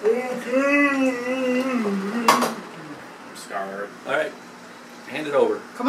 I'm scarred. Alright. Hand it over. Come on.